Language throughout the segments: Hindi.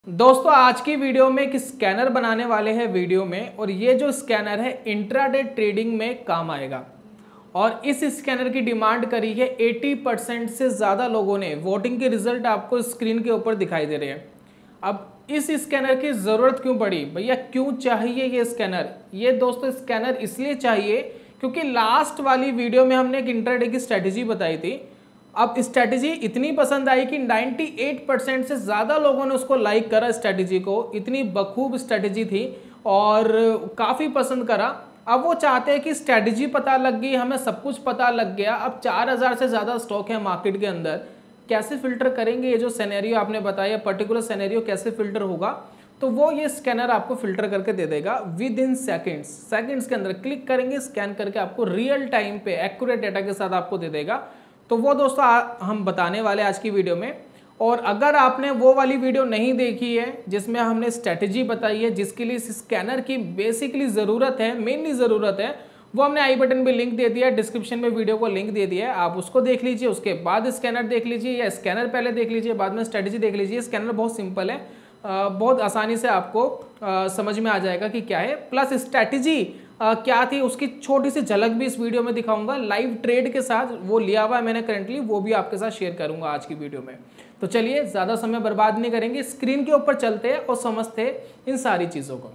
दोस्तों आज की वीडियो में एक स्कैनर बनाने वाले हैं वीडियो में, और ये जो स्कैनर है इंट्राडे ट्रेडिंग में काम आएगा। और इस स्कैनर की डिमांड करी है 80% से ज़्यादा लोगों ने। वोटिंग के रिजल्ट आपको स्क्रीन के ऊपर दिखाई दे रहे हैं। अब इस स्कैनर की ज़रूरत क्यों पड़ी भैया, क्यों चाहिए ये स्कैनर? ये दोस्तों स्कैनर इसलिए चाहिए क्योंकि लास्ट वाली वीडियो में हमने एक इंट्राडे की स्ट्रैटेजी बताई थी। अब स्ट्रैटेजी इतनी पसंद आई कि 98% से ज़्यादा लोगों ने उसको लाइक करा स्ट्रैटेजी को। इतनी बखूब स्ट्रैटेजी थी और काफ़ी पसंद करा। अब वो चाहते हैं कि स्ट्रैटेजी पता लग गई, हमें सब कुछ पता लग गया। अब 4000 से ज़्यादा स्टॉक है मार्केट के अंदर, कैसे फिल्टर करेंगे? ये जो सिनेरियो आपने बताया पर्टिकुलर सिनेरियो कैसे फिल्टर होगा, तो वो ये स्कैनर आपको फिल्टर करके दे देगा विद इन सेकेंड्स के अंदर। क्लिक करेंगे, स्कैन करके आपको रियल टाइम पे एक्यूरेट डेटा के साथ आपको दे देगा। तो वो दोस्तों हम बताने वाले आज की वीडियो में। और अगर आपने वो वाली वीडियो नहीं देखी है जिसमें हमने स्ट्रैटेजी बताई है, जिसके लिए इस स्कैनर की बेसिकली ज़रूरत है, मेनली ज़रूरत है, वो हमने आई बटन पे लिंक दे दिया है, डिस्क्रिप्शन में वीडियो को लिंक दे दिया है, आप उसको देख लीजिए। उसके बाद स्कैनर देख लीजिए, या स्कैनर पहले देख लीजिए बाद में स्ट्रैटेजी देख लीजिए। स्कैनर बहुत सिंपल है, बहुत आसानी से आपको समझ में आ जाएगा कि क्या है। प्लस स्ट्रैटेजी क्या थी उसकी छोटी सी झलक भी इस वीडियो में दिखाऊंगा लाइव ट्रेड के साथ। वो लिया हुआ है मैंने करंटली, वो भी आपके साथ शेयर करूंगा आज की वीडियो में। तो चलिए ज़्यादा समय बर्बाद नहीं करेंगे, स्क्रीन के ऊपर चलते हैं और समझते हैं इन सारी चीज़ों को।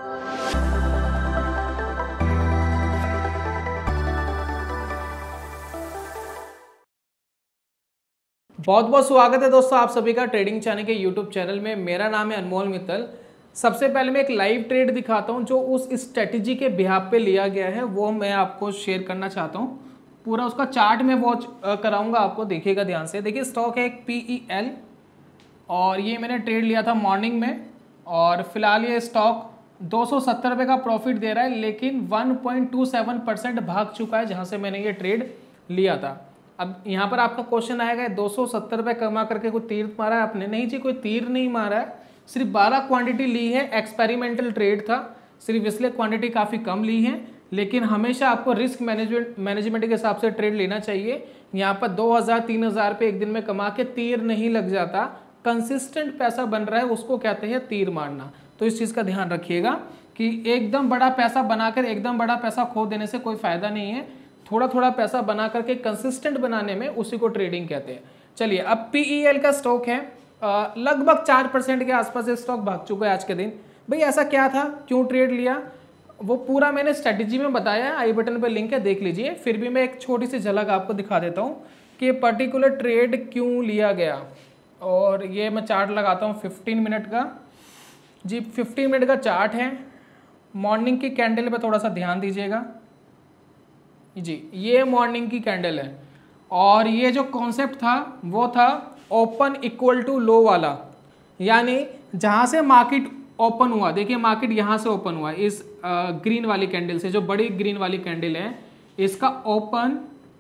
बहुत बहुत स्वागत है दोस्तों आप सभी का ट्रेडिंग चैनल के यूट्यूब चैनल में। मेरा नाम है अनमोल मित्तल। सबसे पहले मैं एक लाइव ट्रेड दिखाता हूं जो उस स्ट्रेटजी के बिहाफ पे लिया गया है, वो मैं आपको शेयर करना चाहता हूं। पूरा उसका चार्ट में वॉच कराऊंगा आपको, देखिएगा ध्यान से। देखिए स्टॉक है एक PEL, और ये मैंने ट्रेड लिया था मॉर्निंग में, और फिलहाल ये स्टॉक 270 रुपये का प्रॉफिट दे रहा है, लेकिन 1.27% भाग चुका है जहाँ से मैंने ये ट्रेड लिया था। अब यहाँ पर आपका क्वेश्चन आएगा 270 रुपये कमा करके कोई तीर मारा है आपने? नहीं जी, कोई तीर नहीं मारा है, सिर्फ 12 क्वांटिटी ली है। एक्सपेरिमेंटल ट्रेड था सिर्फ, इसलिए क्वांटिटी काफ़ी कम ली है। लेकिन हमेशा आपको रिस्क मैनेजमेंट के हिसाब से ट्रेड लेना चाहिए। यहाँ पर 2000-3000 रुपये एक दिन में कमा के तीर नहीं लग जाता। कंसिस्टेंट पैसा बन रहा है, उसको कहते हैं तीर मारना। तो इस चीज़ का ध्यान रखिएगा कि एकदम बड़ा पैसा बनाकर एकदम बड़ा पैसा खो देने से कोई फ़ायदा नहीं है। थोड़ा थोड़ा पैसा बना करके कंसिस्टेंट बनाने में, उसी को ट्रेडिंग कहते हैं। चलिए अब PEL का स्टॉक है, लगभग 4% के आसपास ये स्टॉक भाग चुका है आज के दिन। भाई ऐसा क्या था, क्यों ट्रेड लिया, वो पूरा मैंने स्ट्रैटेजी में बताया है, आई बटन पे लिंक है, देख लीजिए। फिर भी मैं एक छोटी सी झलक आपको दिखा देता हूँ कि पर्टिकुलर ट्रेड क्यों लिया गया। और ये मैं चार्ट लगाता हूँ 15 मिनट का जी, 15 मिनट का चार्ट है। मॉर्निंग की कैंडल पर थोड़ा सा ध्यान दीजिएगा जी, ये मॉर्निंग की कैंडल है। और ये जो कॉन्सेप्ट था वो था ओपन इक्वल टू लो वाला, यानी जहाँ से मार्केट ओपन हुआ, देखिए मार्केट यहाँ से ओपन हुआ इस ग्रीन वाली कैंडल से, जो बड़ी ग्रीन वाली कैंडल है, इसका ओपन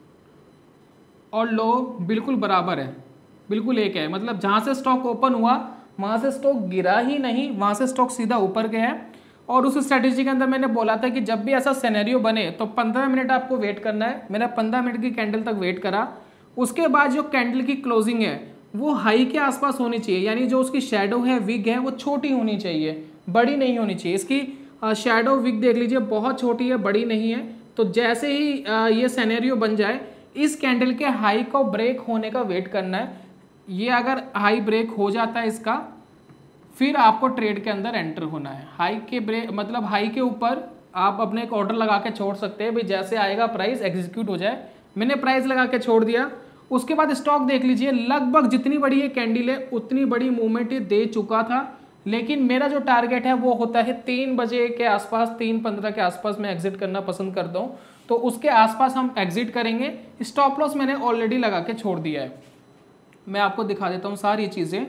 और लो बिल्कुल बराबर है, बिल्कुल एक है। मतलब जहाँ से स्टॉक ओपन हुआ वहाँ से स्टॉक गिरा ही नहीं, वहाँ से स्टॉक सीधा ऊपर गया है। और उस स्ट्रैटेजी के अंदर मैंने बोला था कि जब भी ऐसा सिनेरियो बने तो 15 मिनट आपको वेट करना है। मैंने 15 मिनट की कैंडल तक वेट करा। उसके बाद जो कैंडल की क्लोजिंग है वो हाई के आसपास होनी चाहिए, यानी जो उसकी शेडो है, विग है, वो छोटी होनी चाहिए, बड़ी नहीं होनी चाहिए। इसकी शेडो विग देख लीजिए, बहुत छोटी है, बड़ी नहीं है। तो जैसे ही ये सिनेरियो बन जाए, इस कैंडल के हाई को ब्रेक होने का वेट करना है। ये अगर हाई ब्रेक हो जाता है इसका, फिर आपको ट्रेड के अंदर एंटर होना है। हाई के ब्रेक मतलब हाई के ऊपर आप अपने एक ऑर्डर लगा के छोड़ सकते हैं, भाई जैसे आएगा प्राइस एग्जीक्यूट हो जाए। मैंने प्राइस लगा के छोड़ दिया। उसके बाद स्टॉक देख लीजिए, लगभग जितनी बड़ी ये कैंडल है उतनी बड़ी मूवमेंट ये दे चुका था। लेकिन मेरा जो टारगेट है वो होता है 3 बजे के आसपास, 3:15 के आसपास मैं एग्जिट करना पसंद करता हूँ। तो उसके आसपास हम एग्जिट करेंगे। स्टॉप लॉस मैंने ऑलरेडी लगा के छोड़ दिया है, मैं आपको दिखा देता हूँ सारी चीज़ें।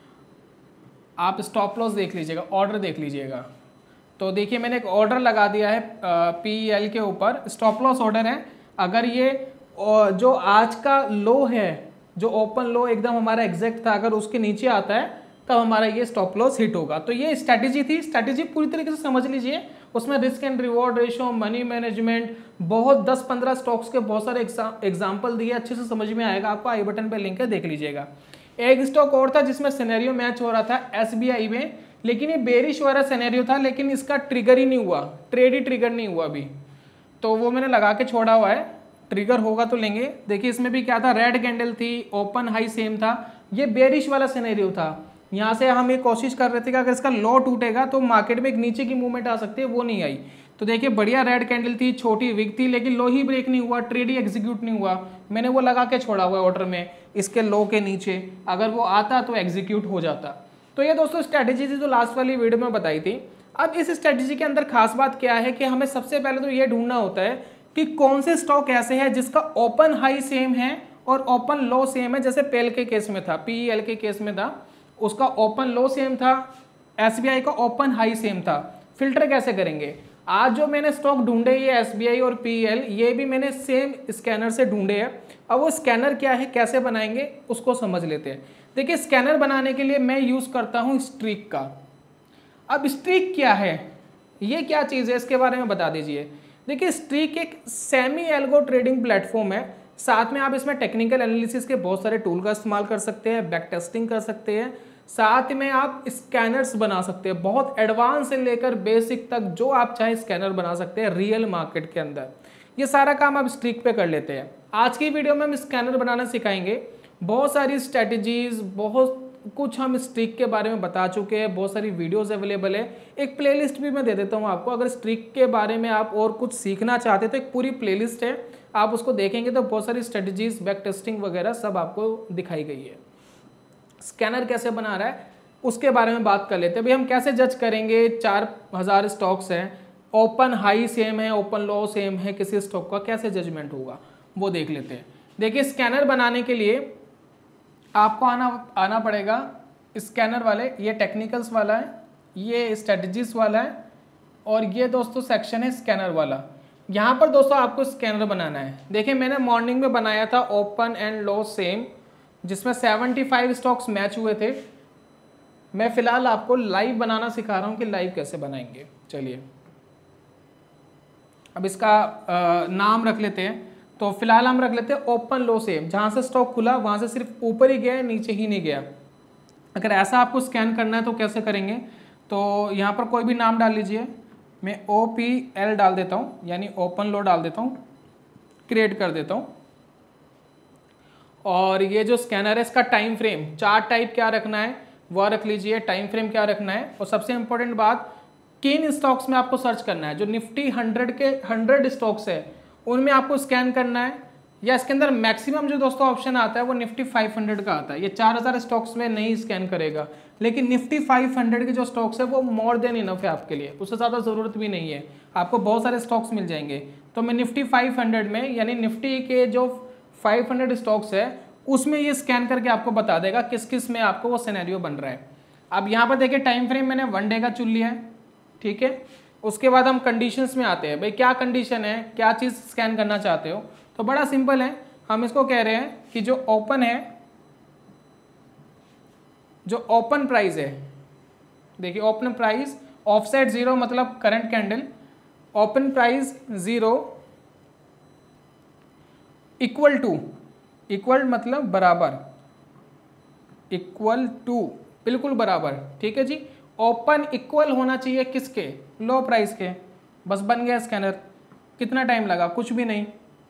आप स्टॉप लॉस देख लीजिएगा, ऑर्डर देख लीजिएगा। तो देखिए मैंने एक ऑर्डर लगा दिया है PEL के ऊपर, स्टॉप लॉस ऑर्डर है। अगर ये जो आज का लो है, जो ओपन लो एकदम हमारा एग्जैक्ट था, अगर उसके नीचे आता है तब हमारा ये स्टॉप लॉस हिट होगा। तो ये स्ट्रैटेजी थी, स्ट्रैटेजी पूरी तरीके से समझ लीजिए। उसमें risk and reward ratio, money management, बहुत 10-15 स्टॉक्स के बहुत सारे एग्जाम्पल दिए, अच्छे से समझ में आएगा आपको। आई बटन पे लिंक है, देख लीजिएगा। एक स्टॉक और था जिसमें सिनेरियो मैच हो रहा था एसबीआई में, लेकिन ये बेरिश वाला सिनेरियो था, लेकिन इसका ट्रिगर ही नहीं हुआ, ट्रेड ही ट्रिगर नहीं हुआ अभी, तो वो मैंने लगा के छोड़ा हुआ है। ट्रिगर होगा तो लेंगे। देखिए इसमें भी क्या था, रेड कैंडल थी, ओपन हाई सेम था, ये बेरिश वाला सिनेरियो था। यहाँ से हम ये कोशिश कर रहे थे कि अगर इसका लो टूटेगा तो मार्केट में एक नीचे की मूवमेंट आ सकती है, वो नहीं आई। तो देखिए बढ़िया रेड कैंडल थी, छोटी विक थी, लेकिन लो ही ब्रेक नहीं हुआ, ट्रेड ही एग्जीक्यूट नहीं हुआ। मैंने वो लगा के छोड़ा हुआ है ऑर्डर में इसके लो के नीचे, अगर वो आता तो एग्जीक्यूट हो जाता। तो ये दोस्तों स्ट्रैटेजी थी जो लास्ट वाली वीडियो में बताई थी। अब इस स्ट्रैटेजी के अंदर खास बात क्या है कि हमें सबसे पहले तो ये ढूंढना होता है कि कौन से स्टॉक ऐसे हैं जिसका ओपन हाई सेम है और ओपन लो सेम है। जैसे पेल के केस में था, पीएल के केस में था, उसका ओपन लो सेम था, एसबीआई का ओपन हाई सेम था। फिल्टर कैसे करेंगे? आज जो मैंने स्टॉक ढूंढे ये एसबीआई और पीएल, ये भी मैंने सेम स्कैनर से ढूंढे हैं। अब वो स्कैनर क्या है, कैसे बनाएंगे, उसको समझ लेते हैं। देखिए स्कैनर बनाने के लिए मैं यूज करता हूं स्ट्रीक का। अब स्ट्रीक क्या है, ये क्या चीज़ है, इसके बारे में बता दीजिए। देखिए स्ट्रीक एक सेमी एल्गो ट्रेडिंग प्लेटफॉर्म है, साथ में आप इसमें टेक्निकल एनालिसिस के बहुत सारे टूल का इस्तेमाल कर सकते हैं, बैक टेस्टिंग कर सकते हैं, साथ में आप स्कैनर्स बना सकते हैं, बहुत एडवांस से लेकर बेसिक तक जो आप चाहे स्कैनर बना सकते हैं रियल मार्केट के अंदर। ये सारा काम आप स्ट्रीक पे कर लेते हैं। आज की वीडियो में हम स्कैनर बनाना सिखाएंगे, बहुत सारी स्ट्रेटजीज, बहुत कुछ हम स्ट्रीक के बारे में बता चुके हैं, बहुत सारी वीडियोस अवेलेबल है। एक प्लेलिस्ट भी मैं दे देता हूं आपको, अगर स्ट्रीक के बारे में आप और कुछ सीखना चाहते हैं तो एक पूरी प्लेलिस्ट है, आप उसको देखेंगे तो बहुत सारी स्ट्रेटजीज, बैक टेस्टिंग वगैरह सब आपको दिखाई गई है। स्कैनर कैसे बना रहा है उसके बारे में बात कर लेते हैं। भाई हम कैसे जज करेंगे, 4000 स्टॉक्स हैं, ओपन हाई सेम है, ओपन लो सेम है, किसी स्टॉक का कैसे जजमेंट होगा वो देख लेते हैं। देखिए स्कैनर बनाने के लिए आपको आना पड़ेगा स्कैनर वाले, ये टेक्निकल्स वाला है, ये स्ट्रेटजीज वाला है, और ये दोस्तों सेक्शन है स्कैनर वाला। यहाँ पर दोस्तों आपको स्कैनर बनाना है। देखिए मैंने मॉर्निंग में बनाया था ओपन एंड लो सेम, जिसमें 75 स्टॉक्स मैच हुए थे। मैं फिलहाल आपको लाइव बनाना सिखा रहा हूँ कि लाइव कैसे बनाएंगे। चलिए अब इसका नाम रख लेते हैं। तो फिलहाल हम रख लेते हैं ओपन लो सेम, जहाँ से स्टॉक खुला वहाँ से सिर्फ ऊपर ही गया, नीचे ही नहीं गया। अगर ऐसा आपको स्कैन करना है तो कैसे करेंगे, तो यहाँ पर कोई भी नाम डाल लीजिए, मैं OPL डाल देता हूँ, यानी ओपन लो डाल देता हूँ, क्रिएट कर देता हूँ। और ये जो स्कैनर है इसका टाइम फ्रेम, चार्ट टाइप क्या रखना है वह रख लीजिए, टाइम फ्रेम क्या रखना है, और सबसे इंपॉर्टेंट बात किन स्टॉक्स में आपको सर्च करना है। जो निफ्टी 100 के 100 स्टॉक्स है उनमें आपको स्कैन करना है, या इसके अंदर मैक्सिमम जो दोस्तों ऑप्शन आता है वो निफ्टी 500 का आता है। ये 4000 स्टॉक्स में नहीं स्कैन करेगा, लेकिन निफ्टी 500 के जो स्टॉक्स है वो मोर देन इनफ है आपके लिए, उससे ज़्यादा ज़रूरत भी नहीं है, आपको बहुत सारे स्टॉक्स मिल जाएंगे। तो मैं निफ्टी 500 में, यानी निफ्टी के जो 500 स्टॉक्स है उसमें ये स्कैन करके आपको बता देगा किस किस में आपको वो सिनेरियो बन रहा है। अब यहाँ पर देखिए टाइम फ्रेम मैंने 1 डे का चुन लिया है, ठीक है। उसके बाद हम कंडीशंस में आते हैं, भाई क्या कंडीशन है, क्या चीज़ स्कैन करना चाहते हो। तो बड़ा सिंपल है, हम इसको कह रहे हैं कि जो ओपन है, जो ओपन प्राइस है, देखिए ओपन प्राइस ऑफसेट 0 मतलब current candle, open price 0 equal to, equal मतलब बराबर, इक्वल टू बिल्कुल बराबर, ठीक है जी। ओपन इक्वल होना चाहिए किसके, लो प्राइस के। बस बन गया स्कैनर। कितना टाइम लगा, कुछ भी नहीं।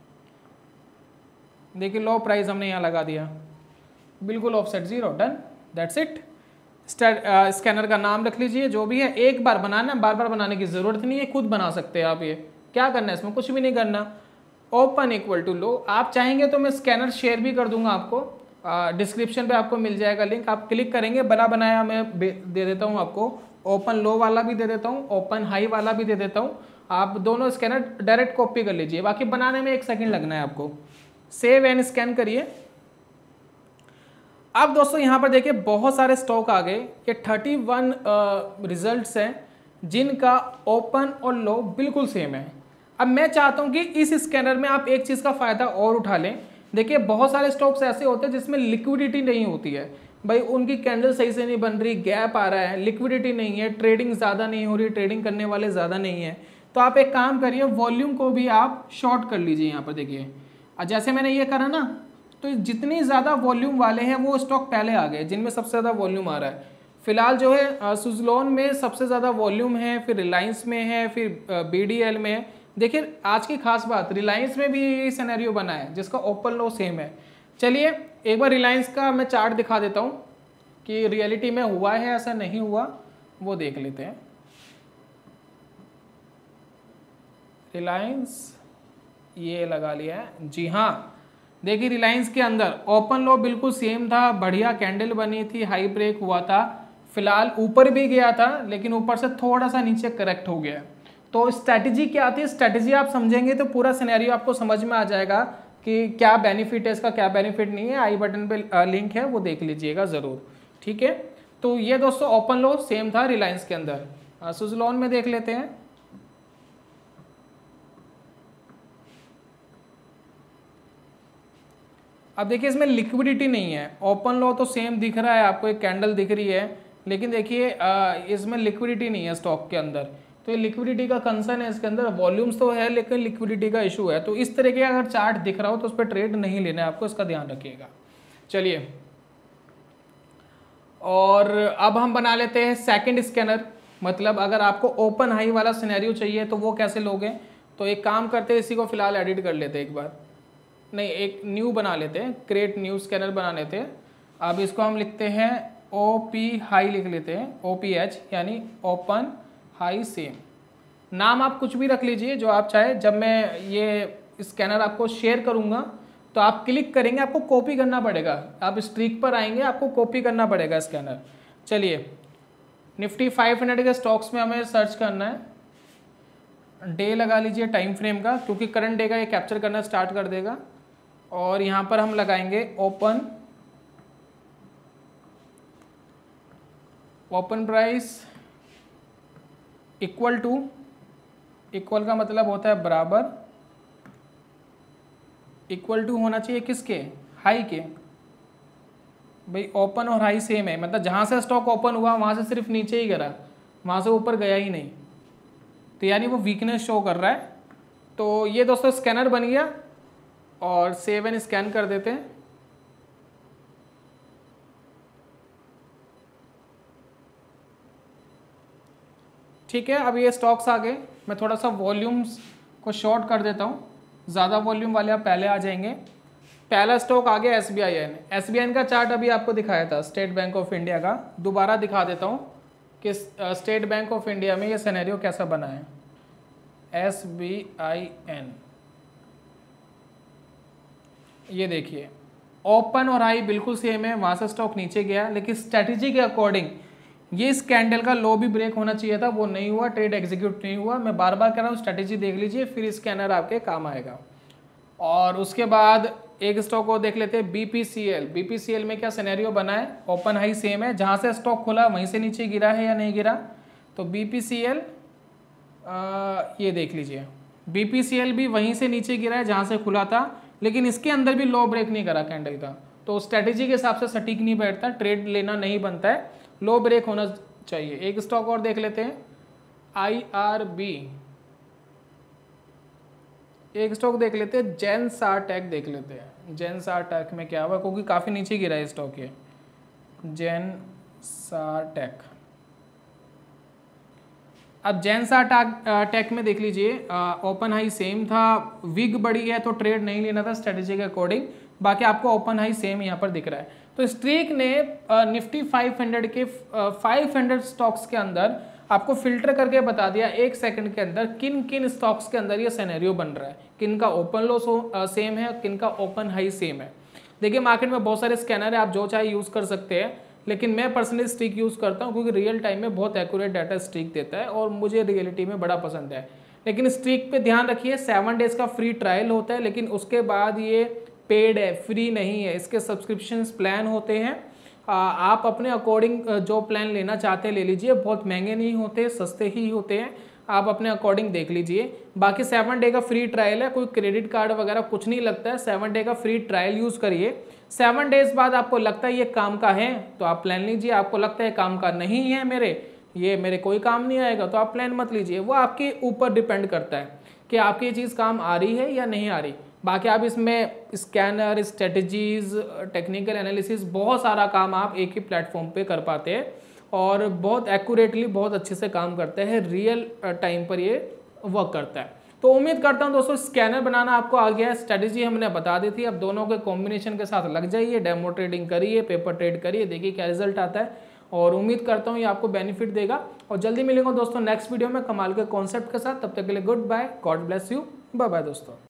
देखिए लो प्राइस हमने यहाँ लगा दिया, बिल्कुल offset 0, done, that's it. Scanner का नाम रख लीजिए जो भी है, एक बार बनाना, बार बार बनाने की ज़रूरत नहीं है, खुद बना सकते हैं आप। ये क्या करना है, इसमें कुछ भी नहीं करना, ओपन इक्वल टू लो। आप चाहेंगे तो मैं स्कैनर शेयर भी कर दूंगा आपको, डिस्क्रिप्शन पे आपको मिल जाएगा लिंक, आप क्लिक करेंगे, बना बनाया मैं दे देता हूँ आपको, ओपन लो वाला भी दे देता हूँ, ओपन हाई वाला भी दे देता हूँ। आप दोनों स्कैनर डायरेक्ट कॉपी कर लीजिए, बाकी बनाने में 1 सेकंड लगना है आपको। सेव एंड स्कैन करिए। अब दोस्तों यहाँ पर देखिए बहुत सारे स्टॉक आ गए, ये 31 रिजल्ट्स हैं जिनका ओपन और लो बिल्कुल सेम है। अब मैं चाहता हूँ कि इस स्कैनर में आप एक चीज़ का फ़ायदा और उठा लें। देखिए बहुत सारे स्टॉक्स ऐसे होते हैं जिसमें लिक्विडिटी नहीं होती है, भाई उनकी कैंडल सही से नहीं बन रही, गैप आ रहा है, लिक्विडिटी नहीं है, ट्रेडिंग ज़्यादा नहीं हो रही, ट्रेडिंग करने वाले ज़्यादा नहीं है। तो आप एक काम करिए, वॉल्यूम को भी आप शॉर्ट कर लीजिए। यहाँ पर देखिए जैसे मैंने ये करा ना, तो जितनी ज़्यादा वॉल्यूम वाले हैं वो स्टॉक पहले आ गए, जिनमें सबसे ज़्यादा वॉल्यूम आ रहा है। फिलहाल जो है सुजलॉन में सबसे ज़्यादा वॉल्यूम है, फिर रिलायंस में है, फिर BDL में है। देखिए आज की खास बात, रिलायंस में भी ये सिनेरियो बना है जिसका ओपन लो सेम है। चलिए एक बार रिलायंस का मैं चार्ट दिखा देता हूँ कि रियलिटी में हुआ है ऐसा नहीं हुआ, वो देख लेते हैं। रिलायंस ये लगा लिया है जी हाँ। देखिए रिलायंस के अंदर ओपन लो बिल्कुल सेम था, बढ़िया कैंडल बनी थी, हाई ब्रेक हुआ था, फिलहाल ऊपर भी गया था लेकिन ऊपर से थोड़ा सा नीचे करेक्ट हो गया। तो स्ट्रैटेजी क्या आती है, स्ट्रैटेजी आप समझेंगे तो पूरा सिनेरियो आपको समझ में आ जाएगा कि क्या बेनिफिट है इसका, क्या बेनिफिट नहीं है। आई बटन पे लिंक है, वो देख लीजिएगा ज़रूर, ठीक है। तो ये दोस्तों ओपन लो सेम था रिलायंस के अंदर। सुजलॉन में देख लेते हैं। अब देखिए इसमें लिक्विडिटी नहीं है, ओपन लो तो सेम दिख रहा है आपको, एक कैंडल दिख रही है, लेकिन देखिए इसमें लिक्विडिटी नहीं है स्टॉक के अंदर। तो ये लिक्विडिटी का कंसर्न है इसके अंदर, वॉल्यूम्स तो है लेकिन लिक्विडिटी का इशू है। तो इस तरह के अगर चार्ट दिख रहा हो तो उस पर ट्रेड नहीं लेना है आपको, इसका ध्यान रखिएगा। चलिए और अब हम बना लेते हैं सेकंड स्कैनर। मतलब अगर आपको ओपन हाई वाला सिनेरियो चाहिए तो वो कैसे लोगे, तो एक काम करते हैं, इसी को फिलहाल एडिट कर लेते हैं एक बार, नहीं एक न्यू बना लेते हैं, क्रिएट न्यू स्कैनर बना लेते हैं। अब इसको हम लिखते हैं OP हाई लिख लेते हैं, OPH यानी ओपन हाई सेम। नाम आप कुछ भी रख लीजिए जो आप चाहे। जब मैं ये स्कैनर आपको शेयर करूँगा तो आप क्लिक करेंगे, आपको कॉपी करना पड़ेगा, आप स्ट्रीक पर आएंगे आपको कॉपी करना पड़ेगा स्कैनर। चलिए निफ्टी 500 के स्टॉक्स में हमें सर्च करना है, डे लगा लीजिए टाइम फ्रेम का, क्योंकि करंट डे का ये कैप्चर करना स्टार्ट कर देगा। और यहाँ पर हम लगाएंगे open price equal to, equal का मतलब होता है बराबर, इक्वल टू होना चाहिए किसके, हाई के। भाई ओपन और हाई सेम है, मतलब जहाँ से स्टॉक ओपन हुआ वहाँ से सिर्फ नीचे ही गिरा, वहाँ से ऊपर गया ही नहीं, तो यानी वो वीकनेस शो कर रहा है। तो ये दोस्तों स्कैनर बन गया और सेव एंड स्कैन कर देते हैं। ठीक है, अब ये स्टॉक्स आ गए। मैं थोड़ा सा वॉल्यूम्स को शॉर्ट कर देता हूँ, ज़्यादा वॉल्यूम वाले आप पहले आ जाएंगे। पहला स्टॉक आ गया SBIN का चार्ट अभी आपको दिखाया था, स्टेट बैंक ऑफ इंडिया का। दोबारा दिखा देता हूँ कि स्टेट बैंक ऑफ इंडिया में ये सिनेरियो कैसा बना है। SBIN ये देखिए ओपन और हाई बिल्कुल सेम है, वहाँ से स्टॉक नीचे गया, लेकिन स्ट्रैटेजी के अकॉर्डिंग ये इस कैंडल का लो भी ब्रेक होना चाहिए था, वो नहीं हुआ, ट्रेड एग्जीक्यूट नहीं हुआ। मैं बार बार कह रहा हूँ स्ट्रैटेजी देख लीजिए, फिर स्कैनर आपके काम आएगा। और उसके बाद एक स्टॉक को देख लेते हैं BPCL में क्या सिनेरियो बना है, ओपन हाई सेम है, जहाँ से स्टॉक खुला वहीं से नीचे गिरा है या नहीं गिरा। तो BPCL ये देख लीजिए, BPCL भी वहीं से नीचे गिरा है जहाँ से खुला था, लेकिन इसके अंदर भी लो ब्रेक नहीं करा कैंडल का। तो स्ट्रैटेजी के हिसाब से सटीक नहीं बैठता, ट्रेड लेना नहीं बनता है, लो ब्रेक होना चाहिए। एक स्टॉक और देख लेते हैं IRB, एक स्टॉक देख लेते हैं जेनसारटेक देख लेते हैं। जेनसारटेक में क्या हुआ, क्योंकि काफ़ी नीचे गिरा है स्टॉक ये, जेनसारटेक। अब जेनसारटेक में देख लीजिए ओपन हाई सेम था, विग बढ़ी है तो ट्रेड नहीं लेना था स्ट्रेटेजी के अकॉर्डिंग, बाकी आपको ओपन हाई सेम यहाँ पर दिख रहा है। तो स्ट्रीक ने निफ्टी 500 के 500 स्टॉक्स के अंदर आपको फिल्टर करके बता दिया एक सेकंड के अंदर किन किन स्टॉक्स के अंदर ये सिनेरियो बन रहा है, किन का ओपन लो सेम है, किन का ओपन हाई सेम है। देखिए मार्केट में बहुत सारे स्कैनर है, आप जो चाहे यूज़ कर सकते हैं, लेकिन मैं पर्सनली स्ट्रीक यूज़ करता हूँ क्योंकि रियल टाइम में बहुत एक्यूरेट डाटा स्ट्रीक देता है और मुझे रियलिटी में बड़ा पसंद है। लेकिन स्ट्रीक पे ध्यान रखिए, 7 डेज़ का फ्री ट्रायल होता है, लेकिन उसके बाद ये पेड है, फ्री नहीं है, इसके सब्सक्रिप्शन प्लान होते हैं। आप अपने अकॉर्डिंग जो प्लान लेना चाहते हैं ले लीजिए, बहुत महंगे नहीं होते, सस्ते ही होते हैं, आप अपने अकॉर्डिंग देख लीजिए। बाकी 7 डे का फ्री ट्रायल है, कोई क्रेडिट कार्ड वगैरह कुछ नहीं लगता है, 7 डे का फ्री ट्रायल यूज़ करिए। 7 डेज़ बाद आपको लगता है ये काम का है तो आप प्लान लीजिए, आपको लगता है काम का नहीं है मेरे कोई काम नहीं आएगा तो आप प्लान मत लीजिए। वो आपके ऊपर डिपेंड करता है कि आपकी ये चीज़ काम आ रही है या नहीं आ रही। बाकी आप इसमें स्कैनर, स्ट्रेटजीज, टेक्निकल एनालिसिस, बहुत सारा काम आप एक ही प्लेटफॉर्म पे कर पाते हैं और बहुत एक्यूरेटली, बहुत अच्छे से काम करते हैं, रियल टाइम पर ये वर्क करता है। तो उम्मीद करता हूं दोस्तों स्कैनर बनाना आपको आ गया है, स्ट्रेटजी हमने बता दी थी, अब दोनों के कॉम्बिनेशन के साथ लग जाइए, डेमो ट्रेडिंग करिए, पेपर ट्रेड करिए, देखिए क्या रिजल्ट आता है और उम्मीद करता हूँ ये आपको बेनिफिट देगा। और जल्दी मिलेंगे दोस्तों नेक्स्ट वीडियो में कमाल के कॉन्सेप्ट के साथ, तब तक के लिए goodbye, God bless you, bye bye दोस्तों।